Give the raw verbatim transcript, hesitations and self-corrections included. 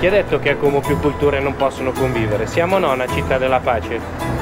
Chi ha detto che a Como più culture non possono convivere? Siamo o no una città della pace?